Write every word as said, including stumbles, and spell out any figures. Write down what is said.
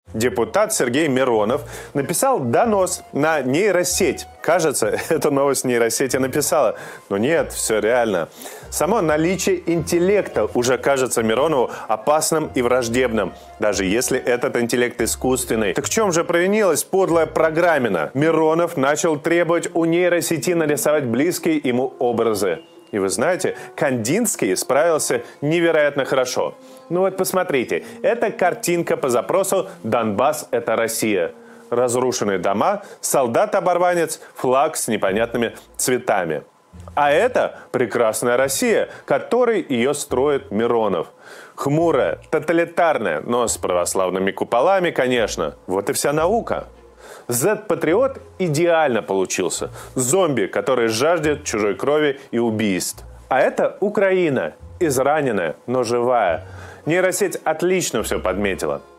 Депутат Сергей Миронов написал донос на нейросеть. Кажется, эту новость нейросеть написала. Но нет, все реально. Само наличие интеллекта уже кажется Миронову опасным и враждебным, даже если этот интеллект искусственный. Так в чем же провинилась подлая программина? Миронов начал требовать у нейросети нарисовать близкие ему образы. И вы знаете, Кандинский справился невероятно хорошо. Ну вот посмотрите, это картинка по запросу «Донбасс – это Россия». Разрушенные дома, солдат-оборванец, флаг с непонятными цветами. А это прекрасная Россия, которой ее строит Миронов. Хмурая, тоталитарная, но с православными куполами, конечно. Вот и вся наука. Зет-патриот идеально получился. Зомби, который жаждет чужой крови и убийств. А это Украина. Израненная, но живая. Нейросеть отлично все подметила.